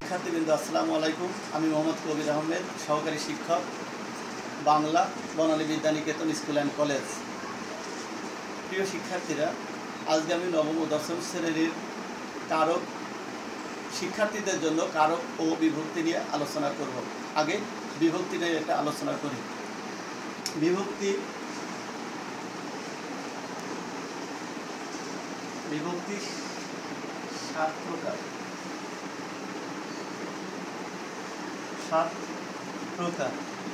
শিক্ষার্থীবৃন্দ আসসালামু আলাইকুম। আমি মোহাম্মদ কবির আহমেদ, সহকারী শিক্ষক, Bangla, Banani Bidyaniketan school and college. প্রিয় শিক্ষার্থীরা, আজকে আমি নবম ও দশম শ্রেণীর কারক শিক্ষার্থীদের জন্য কারক ও বিভক্তি নিয়ে আলোচনা করব। আগে বিভক্তি নিয়ে একটা আলোচনা করি। বিভক্তি বিভক্তি 7 প্রকার। 7 প্রকার।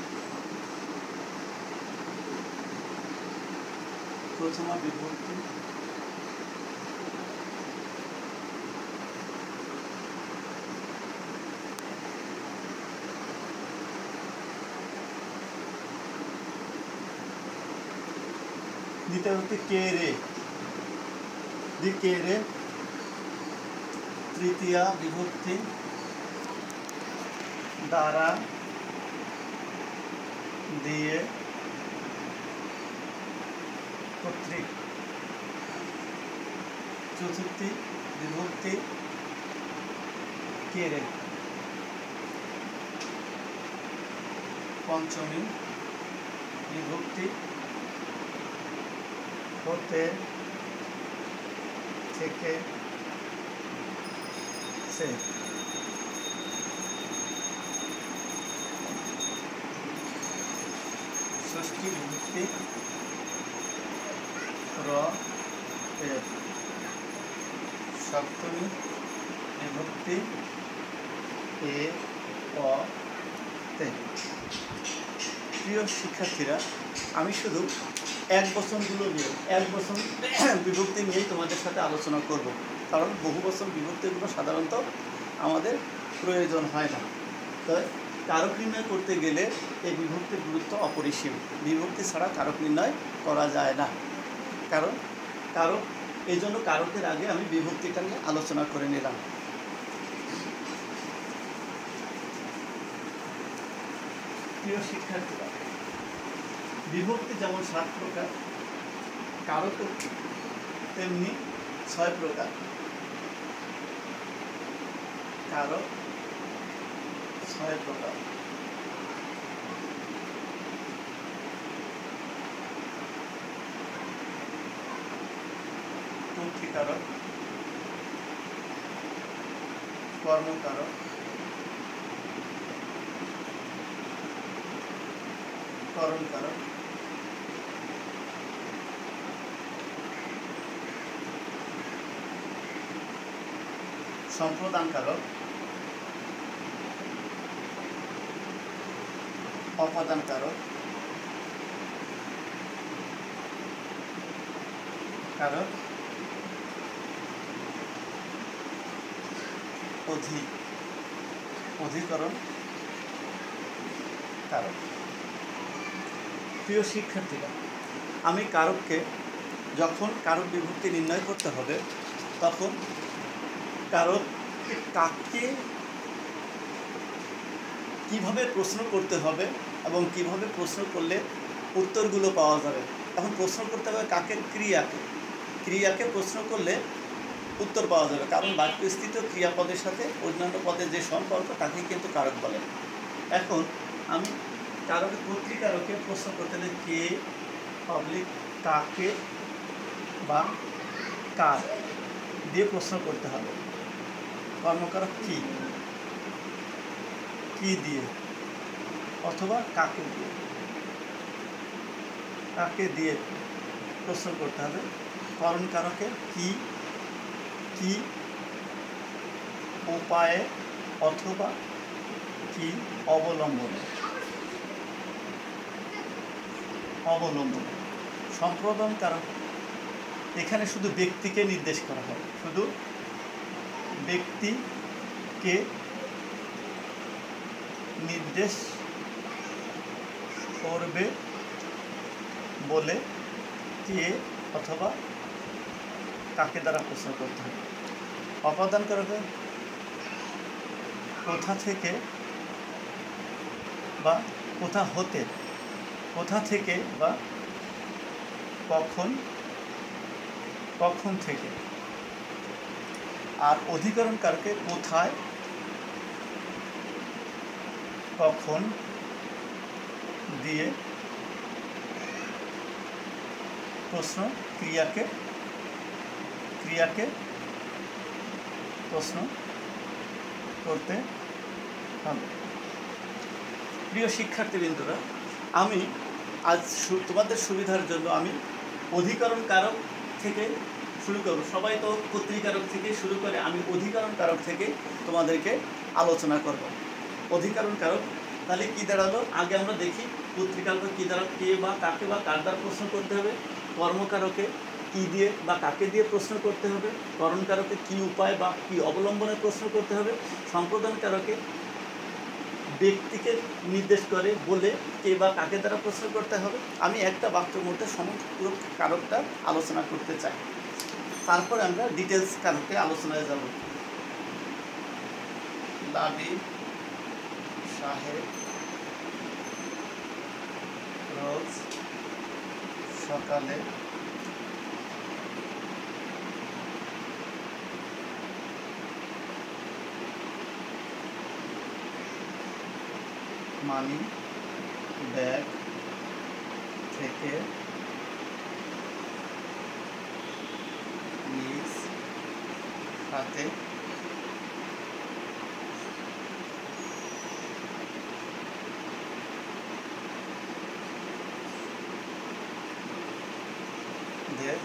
প্রথম বিভক্তি, দ্বিতীয় হচ্ছে কে রে, তৃতীয় বিভক্তি দ্বারা, দিয়ে, কর্তৃক। চতুর্থী বিভক্তি কে রে। পঞ্চমী বিভক্তি হতে, থেকে, সে। ষষ্ঠী বিভক্তি র, এ। সপ্তমী বিভক্তি এ, অ, তে। প্রিয় শিক্ষার্থীরা, আমি শুধু এক বচনগুলো নিয়ে, এক বচন বিভক্তি নিয়েই তোমাদের সাথে আলোচনা করব, কারণ বহু বচন বিভক্তিগুলো সাধারণত আমাদের প্রয়োজন হয় না। তাই কারক নির্ণয় করতে গেলে এই বিভক্তির গুরুত্ব অপরিসীম। বিভক্তি ছাড়া কারক নির্ণয় করা যায় না। কারণ এই জন্য কারকের আগে আমি বিভক্তিটা নিয়ে আলোচনা করে নিলাম। প্রিয় শিক্ষার্থীরা, বিভক্তি যেমন 7 প্রকার, কারক তেমনি 6 প্রকার। কারক 6 প্রকার। কর্তৃকারক, কর্মকারক, করণকারক, সম্প্রদানকারক, অপাদানকারক, কারক, অধিকরণ কারক। প্রিয় শিক্ষার্থীরা, আমি কারককে যখন কারক বিভক্তি নির্ণয় করতে হবে, তখন কারককে কাকে কিভাবে প্রশ্ন করতে হবে এবং কিভাবে প্রশ্ন করলে উত্তরগুলো পাওয়া যাবে। এখন প্রশ্ন করতে হবে কাকে? ক্রিয়াকে প্রশ্ন করলে উত্তর পাওয়া যাবে, কারণ বাক্যস্থিত ক্রিয়াপদের সাথে অন্যান্য পদের যে সম্পর্ক তাকেই কিন্তু কারক বলে। এখন আমি কর্তৃকারকে প্রশ্ন করতে হলে কে পাবলিক কাকে বা কার দিয়ে প্রশ্ন করতে হবে। কর্মকারক কি দিয়ে অথবা কাকে দিয়ে প্রশ্ন করতে হবে। করণকারকে কি উপায়ে অথবা কি অবলম্বনে। সম্প্রদান কারক, এখানে শুধু ব্যক্তিকে নির্দেশ করা হয়, শুধু ব্যক্তিকে নির্দেশ করবে বলে কে অথবা কাকে দ্বারা প্রশ্ন করতে হবে। অপাদান কারকে কোথা থেকে বা কোথা থেকে বা কখন থেকে। আর অধিকরণ কারকে কোথায় কখন দিয়ে প্রশ্ন ক্রিয়াকে প্রশ্ন করতে হবে। প্রিয় শিক্ষার্থীবৃন্দরা, আমি আজ তোমাদের সুবিধার জন্য আমি অধিকরণ কারক থেকে শুরু করব। সবাই তো কর্তৃকারক থেকে শুরু করে, আমি অধিকরণ কারক থেকে তোমাদেরকে আলোচনা করব। অধিকরণ কারক তাহলে কী দাঁড়ালো? আগে আমরা দেখি কর্তৃকারক কী দাঁড়ালো, কে বা কাকে বা কার দ্বারা প্রশ্ন করতে হবে। কর্মকারকে কী দিয়ে বা কাকে দিয়ে প্রশ্ন করতে হবে। করণকারকে কী উপায় বা কী অবলম্বনে প্রশ্ন করতে হবে। সম্প্রদান কারকে ব্যক্তিকে নির্দেশ করে বলে কে বা কাকে দ্বারা প্রশ্ন করতে হবে। আমি একটা বাক্যের মধ্যে সমগ্র কারকটা আলোচনা করতে চাই, তারপরে আমরা ডিটেলস কারকে আলোচনায় যাব। লাবিব সাহেব রোজ সকালে মানি ব্যাগ থেকে নিজ হাতে দিয়ে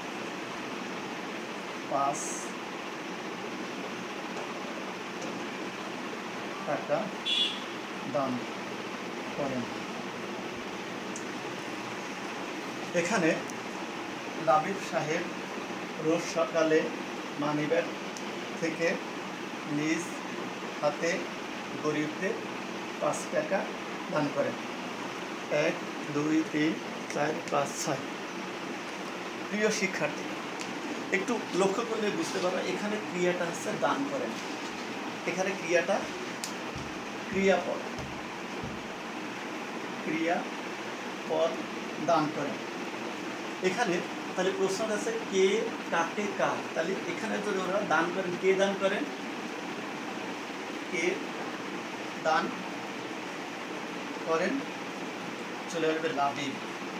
5 টাকা দান করেন। এখানে লাবিব সাহেব রোজ সকালে মানিব্যাগ থেকে নিজ হাতে গরিবদের 5 টাকা দান করেন। 1 2 3 4 5 6। প্রিয় শিক্ষার্থী, একটু লক্ষ্য করলে বুঝতে পারো এখানে ক্রিয়াটা হচ্ছে দান করেন। এখানে ক্রিয়াটা ক্রিয়াপদ দান করেন। এখানে তাহলে প্রশ্ন আছে কে কাকে কার। তাহলে এখানে যদি ওরা দান করেন, কে দান করেন? কে দান করেন চলে আসবে লাবিব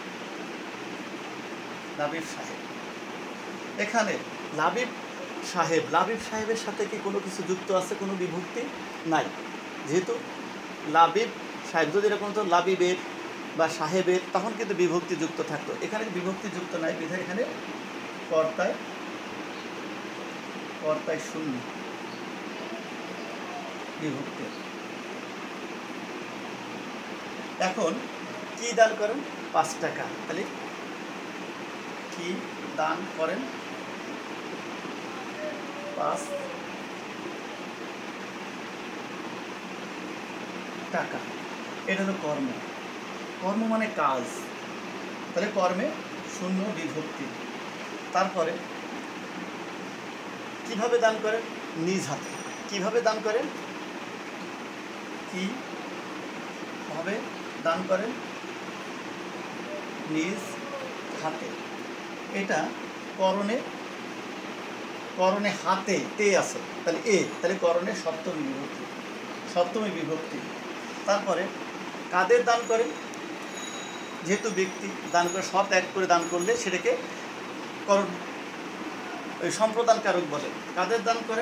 সাহেব। এখানে লাবিব সাহেবের সাথে কি কোনো কিছু যুক্ত আছে? কোনো বিভক্তি নাই। যেহেতু লাবিব সাহেব, যদি এরকম তো লাবিবের বা সাহেবের, তখন কিন্তু বিভক্তি যুক্ত থাকতো। এখানে বিভক্তি যুক্ত নাই বিধায় এখানে কর্তায় শূন্য বিভক্তি। এখন কি দান করেন? 5 টাকা। তাহলে কি দান করেন? 5 টাকা। এটা হলো কর্ম মানে কাজ। তাহলে কর্মে শূন্য বিভক্তি। তারপরে কিভাবে দান করেন? নিজ হাতে। কিভাবে দান করেন? কিভাবে দান করেন? নিজ হাতে। এটা করণে হাতে তে আছে, তাহলে তাহলে করণে সপ্তমী বিভক্তি। তারপরে কাদের দান করেন? যেহেতু ব্যক্তি দান করে, সব এক করে দান করলে সেটাকে ওই সম্প্রদান কারক বলে। কাদের দান করেন?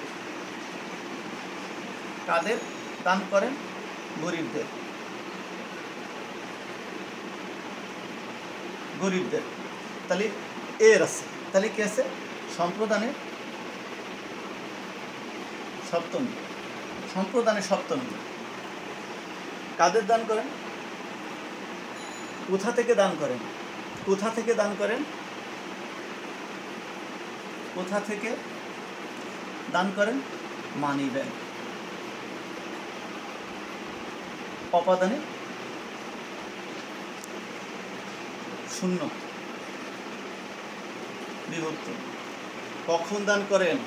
গরিবদের। তাহলে এর আছে, তাহলে কি আছে? সম্প্রদানে সপ্তমী। কাদের দান করেন? কোথা থেকে দান করেন? কোথা থেকে দান করেন? Money bag. অপাদানে শূন্য বিভক্তি। কখন দান করেন?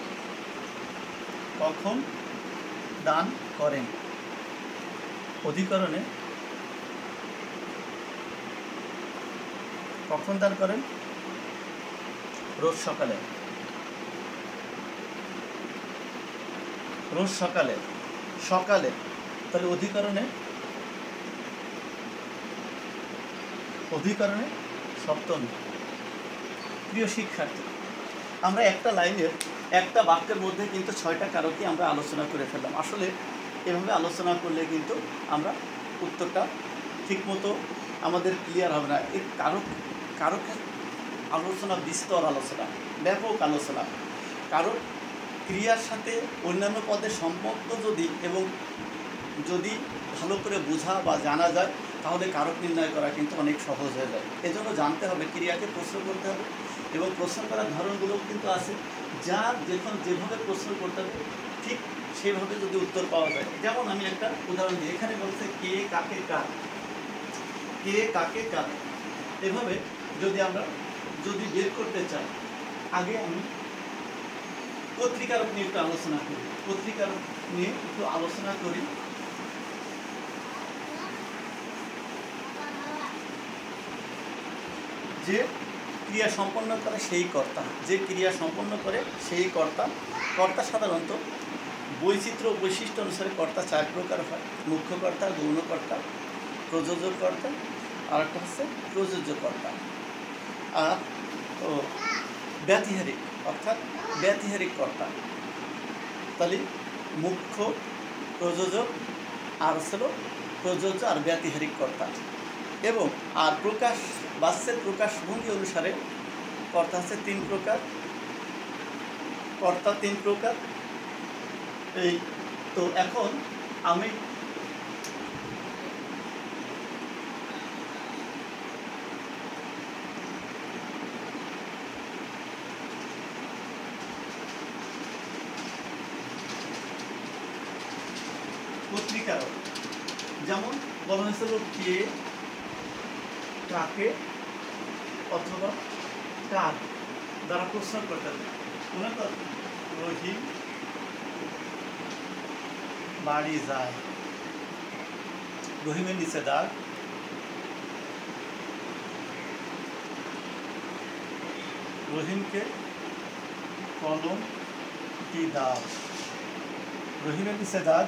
অধিকরণে কখন দান করেন? রোজ সকালে। তাহলে অধিকরণে সপ্তমী। প্রিয় শিক্ষার্থী, আমরা একটা লাইনের একটা বাক্যের মধ্যে কিন্তু 6টা কারকই আমরা আলোচনা করে ফেললাম। আসলে এভাবে আলোচনা করলে কিন্তু আমরা উত্তরটা ঠিকমতো আমাদের ক্লিয়ার হবে না। এর কারকের আলোচনা বিস্তর আলোচনা, ব্যাপক আলোচনা। কারণ ক্রিয়ার সাথে অন্যান্য পদের সম্পর্ক যদি ভালো করে বোঝা বা জানা যায়, তাহলে কারক নির্ণয় করা কিন্তু অনেক সহজ হয়ে যায়। এজন্য জানতে হবে, ক্রিয়াকে প্রশ্ন করতে হবে এবং প্রশ্ন করার ধরনগুলোও কিন্তু আছে। যেভাবে প্রশ্ন করতে হবে ঠিক সেভাবে যদি উত্তর পাওয়া যায়। যেমন আমি একটা উদাহরণ দিই, এখানে বলছে কে কাকে কার, কে কাকে কার। এভাবে যদি বের করতে চাই, আগে আমি কর্তৃকারক নিয়ে একটু আলোচনা করি। যে ক্রিয়া সম্পন্ন করে সেই কর্তা। কর্তা সাধারণত বৈশিষ্ট্য অনুসারে কর্তা 4 প্রকার হয়। মুখ্য কর্তা, গৌণ কর্তা, প্রযোজক কর্তা, আর একটা হচ্ছে প্রযোজ্য কর্তা। আর ব্যতিহারিক অর্থাৎ ব্যতিহারিক কর্তা। তাহলে মুখ্য, প্রযোজক, আর হলো প্রযোজ্য আর ব্যতিহারিক কর্তা। এবং আর বাচ্যের প্রকাশভঙ্গি অনুসারে কর্তা হচ্ছে 3 প্রকার, কর্তা 3 প্রকার। এই তো এখন আমি কর্তৃকারক যেমন বলা হয়েছিল কে কাকে অথবা কার দ্বারা প্রশ্ন করতে হবে। মনে কর রহিম বাড়ি যায়, রহিমের নিচে দাগ, রহিমকে কলমটি দাও। রহিমের নিচে দাগ,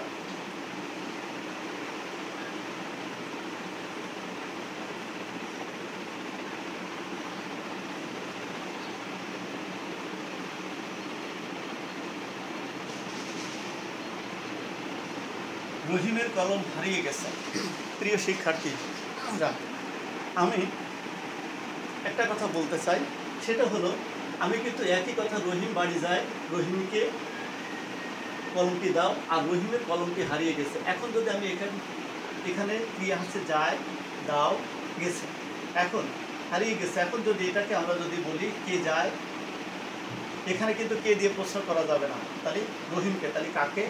রহিমের কলম হারিয়ে গেছে। প্রিয় শিক্ষার্থী, আমি একটা কথা বলতে চাই, সেটা হলো আমি কিন্তু একই কথা, রহিম বাড়ি যায়, রহিমকে কলমটি দাও, আর রহিমের কলমটি হারিয়ে গেছে। এখন যদি আমি এখানে ক্রিয়া হচ্ছে যায়, দাও, গেছে, এখন হারিয়ে গেছে। এখন যদি এটাকে আমরা যদি বলি কে যায়, এখানে কিন্তু কে দিয়ে প্রশ্ন করা যাবে না, তাহলে রহিমকে, তাহলে কাকে,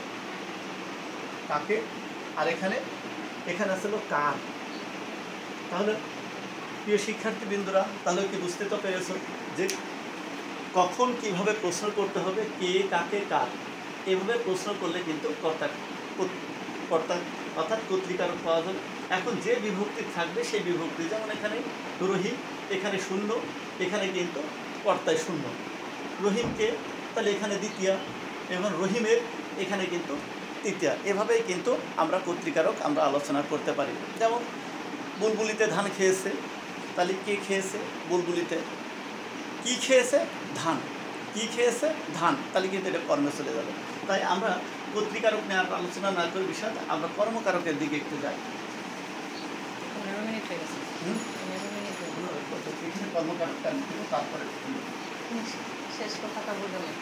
আর এখানে আসলে কার। তাহলে প্রিয় শিক্ষার্থীবৃন্দরা, তাহলে কি বুঝতে তো পেরেছো যে কখন কিভাবে প্রশ্ন করতে হবে, কে কাকে কার। এভাবে প্রশ্ন করলে কিন্তু কর্তা অর্থাৎ কর্তৃকারক পাওয়া যাবে। এখন যে বিভক্তি থাকবে সেই বিভক্তি, যেমন এখানে রহিম, এখানে শূন্য, এখানে কিন্তু কর্তায় শূন্য। রহিমকে তাহলে এখানে দ্বিতীয়া, এবং রহিমের এখানে কিন্তু তৃতীয়া। এভাবেই কিন্তু আমরা কর্তৃকারক আমরা আলোচনা করতে পারি। যেমন বুলবুলিতে ধান খেয়েছে, তাহলে কে খেয়েছে, বুলবুলিতে। কি খেয়েছে, ধান। কি খেয়েছে, ধান, তাহলে কিন্তু এটা কর্মে চলে যাবে। তাই আমরা কর্তৃকারক নিয়ে আলোচনা না করে বিষয় আমরা কর্মকারকের দিকে একটু যাই। কর্মকারকটা তারপরে শেষ কথাটা বললাম।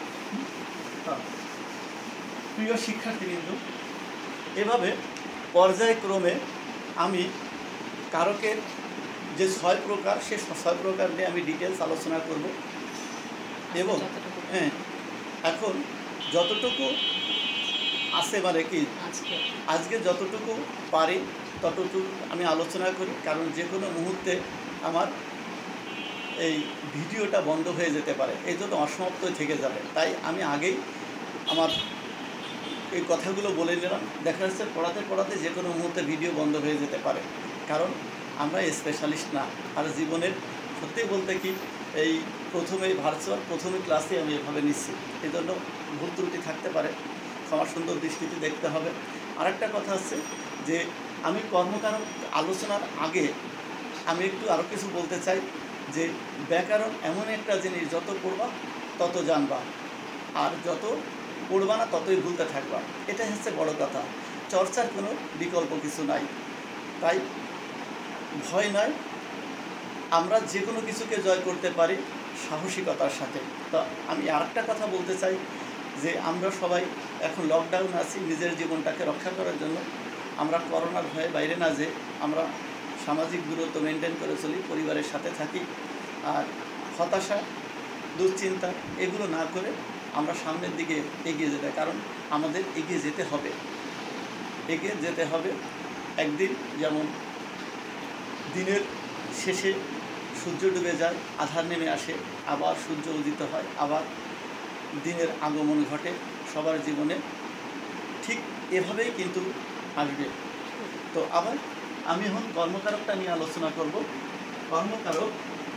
প্রিয় শিক্ষার্থীবৃন্দ, এভাবে পর্যায়ক্রমে আমি কারকের যে 6 প্রকার, সে 6 প্রকার নিয়ে আমি ডিটেলস আলোচনা করব। এবং এখন যতটুকু আছে, মানে কি আজকে যতটুকু পারি ততটুকু আমি আলোচনা করি, কারণ যে কোনো মুহূর্তে আমার এই ভিডিওটা বন্ধ হয়ে যেতে পারে, এই জন্য অসমাপ্ত থেকে যাবে। তাই আমি আগেই আমার এই কথাগুলো বলে নিলাম। দেখা যাচ্ছে পড়াতে যে কোনো মুহূর্তে ভিডিও বন্ধ হয়ে যেতে পারে, কারণ আমরা স্পেশালিস্ট না। আর জীবনের সত্যি বলতে কি, এই প্রথমে ভার্চুয়াল প্রথমে ক্লাসে আমি এভাবে নিচ্ছি, এই জন্য ভুল ত্রুটি থাকতে পারে। ক্ষমা সুন্দর দৃষ্টিতে দেখতে হবে। আরেকটা কথা হচ্ছে যে আমি কর্মকারক আলোচনার আগে আমি একটু আরও কিছু বলতে চাই যে ব্যাকরণ এমন একটা জিনিস, যত পড়বা তত জানবা, আর যত পড়বা না ততই ভুলতে থাকবা। এটাই হচ্ছে বড় কথা। চর্চার কোনো বিকল্প কিছু নাই। তাই ভয় নয়, আমরা যে কোনো কিছুকে জয় করতে পারি সাহসিকতার সাথে। তো আমি আরেকটা কথা বলতে চাই যে আমরা সবাই এখন লকডাউন আছি, নিজের জীবনটাকে রক্ষা করার জন্য আমরা করোনার ভয়ে বাইরে না যে আমরা সামাজিক দূরত্ব মেনটেন করে চলি, পরিবারের সাথে থাকি, আর হতাশা দুশ্চিন্তা এগুলো না করে আমরা সামনের দিকে এগিয়ে যেতে, কারণ আমাদের এগিয়ে যেতে হবে, এগিয়ে যেতে হবে। একদিন যেমন দিনের শেষে সূর্য ডুবে যায়, আধার নেমে আসে, আবার সূর্য উদিত হয়, আবার দিনের আগমন ঘটে সবার জীবনে, ঠিক এভাবেই কিন্তু আসবে। তো আবার আমি এখন কর্মকারকটা নিয়ে আলোচনা করব। কর্মকারক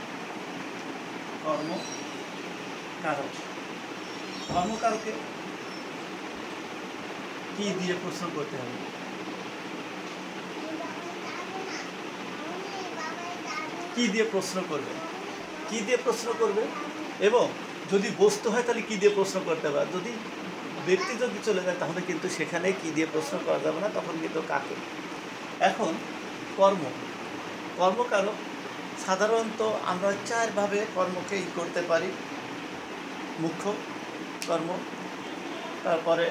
কর্মকারকে কি দিয়ে প্রশ্ন করতে হবে? কি দিয়ে প্রশ্ন করবে, কি দিয়ে প্রশ্ন করবে, এবং যদি বস্তু হয় তাহলে কি দিয়ে প্রশ্ন করতে হবে। যদি ব্যক্তি যদি চলে যায় তাহলে কিন্তু সেখানে কি দিয়ে প্রশ্ন করা যাবে না, তখন কিন্তু কাকে। এখন কর্মকারক সাধারণত আমরা চারভাবে কর্মকে করতে পারি। মুখ্য কর্ম, তারপরে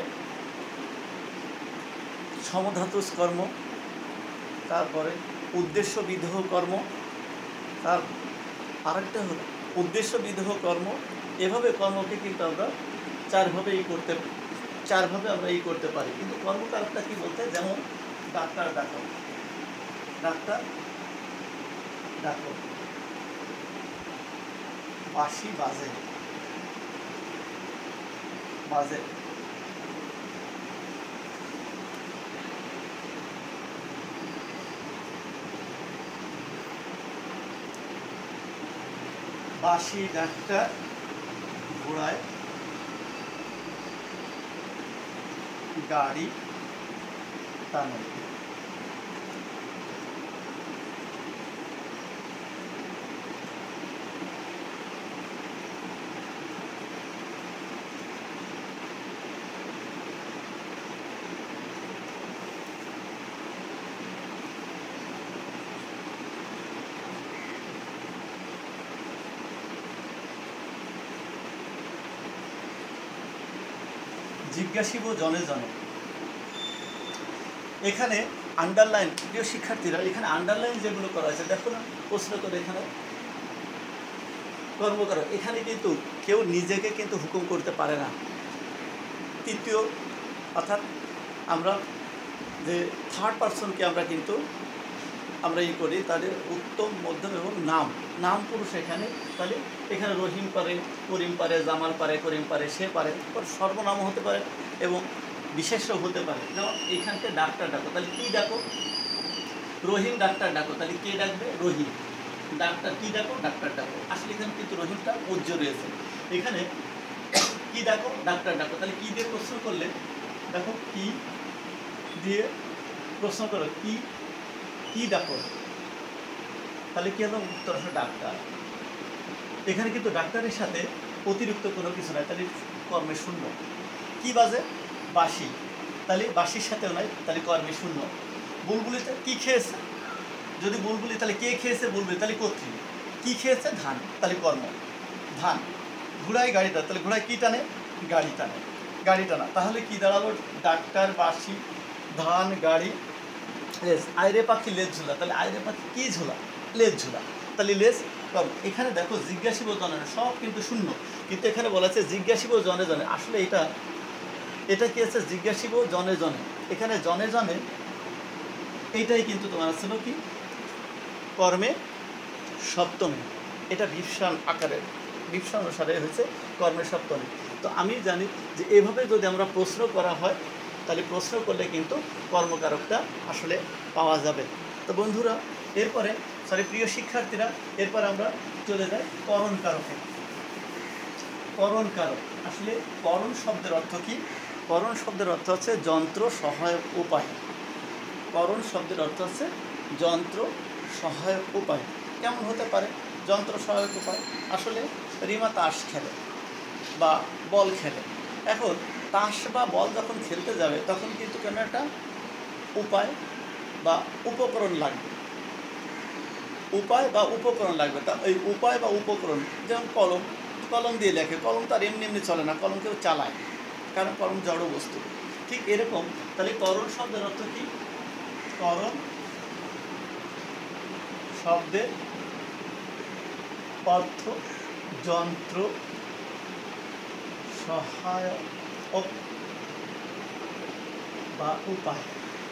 সমধাতুজ কর্ম, তারপরে উদ্দেশ্য বিধেয় কর্ম, তার আরেকটা হলো উদ্দেশ্য বিধেয় কর্ম। এভাবে কর্মকে কিন্তু আমরা চারভাবে আমরা করতে পারি। কিন্তু কর্মকারকটা কি বলতে, যেমন ডাক্তার ডাকো, বাঁশি বাজে, বাঁশি ডাক্তার ঘোড়ায় গাড়ি টানো। জিজ্ঞাসিব জনে জনে। এখানে আন্ডারলাইন, প্রিয় শিক্ষার্থীরা, এখানে আন্ডারলাইন যেগুলো করা আছে দেখো না, প্রশ্ন করে এখানে কর্মকারক, এখানে কিন্তু কেউ নিজেকে কিন্তু হুকুম করতে পারে না। তৃতীয় অর্থাৎ আমরা যে থার্ড পারসনকে আমরা করি, তাদের উত্তম মধ্যম এবং নাম পুরুষ এখানে। তাহলে এখানে রহিম পারে, করিম পারে, জামাল পারে, করিম পারে, সে পারে, সর্বনামও হতে পারে এবং বিশেষ্য হতে পারে। যেমন এখানকে ডাক্তার ডাকো, তাহলে কী ডাকো? রহিম ডাক্তার ডাকো, তাহলে কে ডাকবে? রহিম। ডাক্তার কী ডাকো? ডাক্তার ডাকো। আসলে এখানে কিন্তু রহিমটা উজ্জ রয়েছে। এখানে কী ডাকো? ডাক্তার ডাকো। তাহলে কী দিয়ে প্রশ্ন করলে, দেখো কী দিয়ে প্রশ্ন করো, কী ডাকো, তাহলে কী হলো? উত্তর হলো ডাক্তার। এখানে কিন্তু ডাক্তারের সাথে অতিরিক্ত কোনো কিছু নাই, তাহলে কর্মে শূন্য। কি বাজে? বাঁশি, তাহলে বাঁশির সাথেও নাই, তাহলে কর্মে শূন্য। বুলবুলিতে কী খেয়েছে? যদি বুলবুলি, তাহলে কে খেয়েছে? বুলবুলি, তাহলে কর্তৃ। কী খেয়েছে? ধান, তাহলে কর্ম ধান। ঘোড়ায় গাড়ি টানে, তাহলে ঘোড়ায় কী টানে? গাড়ি টানা। তাহলে কি দাঁড়ালো? ডাক্তার, বাঁশি, ধান, গাড়ি, লেজ। আয়রে পাখি লেজ ঝোলা, তাহলে আয়রে পাখি কী ঝোলা? লেজ ঝোলা, তাহলে লেজ কর্ম। এখানে দেখো জিজ্ঞাসিব জনে, সব কিন্তু শূন্য, কিন্তু এখানে বলা আছে জিজ্ঞাসিব জনে জনে। আসলে এটা কি আছে? জিজ্ঞাসিব জনে জনে। এখানে জনে জনে এইটাই কিন্তু তোমার ছিল কি? কর্মে সপ্তমী। এটা বিবসা অনুসারে হয়েছে কর্মের সপ্তমী। তো আমি জানি যে এভাবে যদি আমরা প্রশ্ন করা হয়, তাহলে প্রশ্ন করলে কিন্তু কর্মকারকটা আসলে পাওয়া যাবে। তো বন্ধুরা, প্রিয় শিক্ষার্থীরা, এরপর আমরা চলে যাই করণ কারকে। করণ কারক, আসলে করণ শব্দের অর্থ কি? করণ শব্দের অর্থ হচ্ছে যন্ত্র সহায়ক উপায়। করণ শব্দের অর্থ হচ্ছে যন্ত্র সহায়ক উপায়। কেমন হতে পারে যন্ত্র সহায়ক উপায়? আসলে রিমা তাস খেলে বা বল খেলে। এখন তাস বা বল যখন খেলতে যাবে তখন কিন্তু কোনো একটা উপায় বা উপকরণ লাগবে। উপায় বা উপকরণ লাগবে। তা ওই উপায় বা উপকরণ যেমন কলম, কলম দিয়ে লেখে। কলম তার এমনি এমনি চলে না, কলম কেউ চালায়, কারণ কলম জড় বস্তু। ঠিক এরকম তাহলে করণ শব্দের অর্থ কী? করণ শব্দের অর্থ যন্ত্র সহায়ক বা উপায়।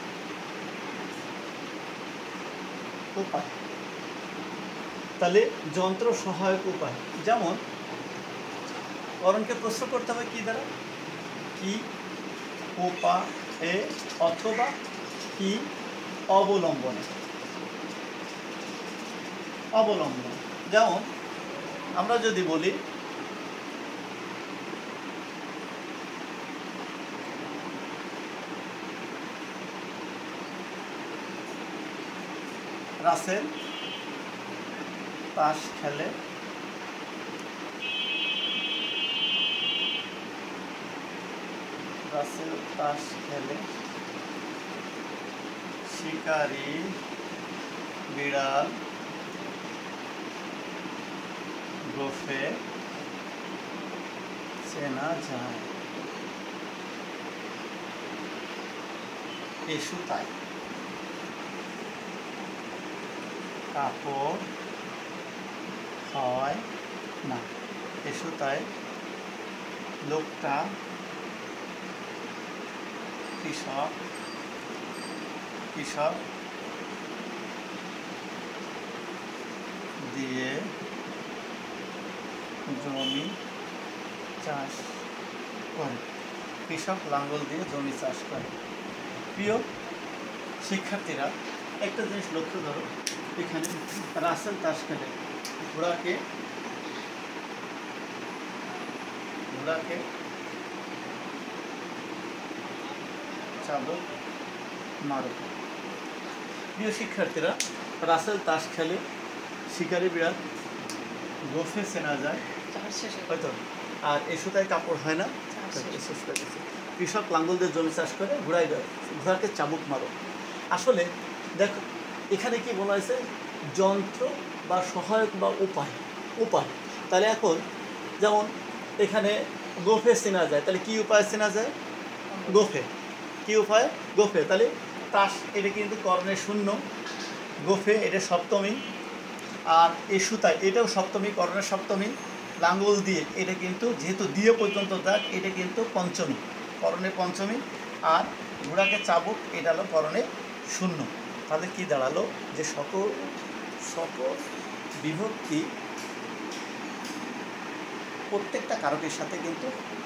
উপায় তাহলে যন্ত্র সহায়ক উপায়। যেমন করণকে প্রশ্ন করতে হবে কি দ্বারা? কি উপায়ে অথবা কি অবলম্বনে। অবলম্বন যেমন আমরা যদি বলি রাসেল তাস খেলে, রাসেল তাস খেলে, শিকারি বিড়াল গোফে চেনা যায়। এসু তাই কাপড় হয় না। এসু তাই লোকটা কৃষক দিয়ে জমি চাষ করে। কৃষক লাঙ্গল দিয়ে জমি চাষ করে। প্রিয় শিক্ষার্থীরা, একটা জিনিস লক্ষ্য করো, এখানে রাসেল তাস খেলে, ঘোড়াকে চাবুক মারো। প্রিয় শিক্ষার্থীরা, রাসেল তাস খেলে, শিকারি বিড়াল গোফে চেনা যায়, হয়তো, আর এসুতায় কাপড় হয় না। কৃষক লাঙ্গল দিয়ে জমি চাষ করে, ঘোড়াকে চাবুক মারো। আসলে দেখো এখানে কি বলা হয়েছে? যন্ত্র বা সহায়ক বা উপায়। তাহলে এখন যেমন এখানে গোফে চেনা যায়, তাহলে কি উপায়ে চেনা যায়? গোফে। কি উপায়? গোফে। তাহলে তাস এটা কিন্তু কর্ণের শূন্য, গোফে এটা সপ্তমী, আর এসুতায় এটাও সপ্তমী, কর্ণের সপ্তমী। লাঙ্গল দিয়ে এটা কিন্তু যেহেতু দিয়ে পর্যন্ত দাগ, এটা কিন্তু পঞ্চমী, করণে পঞ্চমী। আর ঘোড়াকে চাবুক এটা হলো করণে শূন্য। তাহলে কি দাঁড়ালো? যে সকল বিভক্তি প্রত্যেকটা কারকের সাথে কিন্তু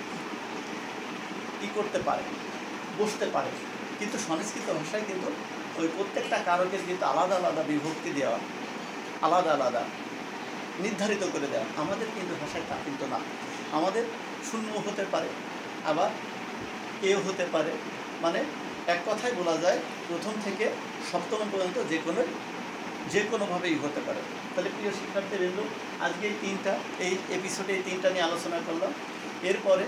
কি করতে পারে? বসতে পারে। কিন্তু সংস্কৃত ভাষায় কিন্তু ওই প্রত্যেকটা কারকের কিন্তু আলাদা আলাদা বিভক্তি দেওয়া, আলাদা আলাদা নির্ধারিত করে দেওয়া। আমাদের কিন্তু ভাষায় তা কিন্তু না। আমাদের শূন্য হতে পারে, আবার এও হতে পারে। মানে এক কথায় বলা যায় প্রথম থেকে সপ্তম পর্যন্ত যে কোনোভাবেই হতে পারে। তাহলে প্রিয় শিক্ষার্থীবৃন্দ, আজকে এই এপিসোডে এই তিনটা নিয়ে আলোচনা করলাম। এরপরে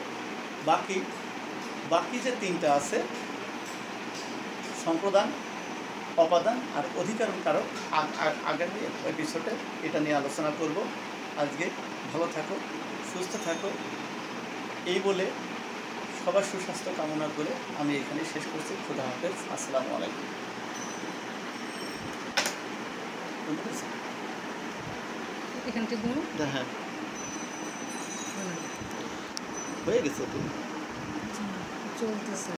বাকি যে তিনটা আছে, সম্প্রদান, অপাদান আর অধিকরণ কারক, আগামী এপিসোডে এটা নিয়ে আলোচনা করব। আজকে ভালো থাকো, সুস্থ থাকো, এই বলে সবার সুস্বাস্থ্য কামনা করে আমি এখানে শেষ করছি। খুদা হাফেজ। আসসালামু আলাইকুম। হ্যাঁ, হয়ে গেছে।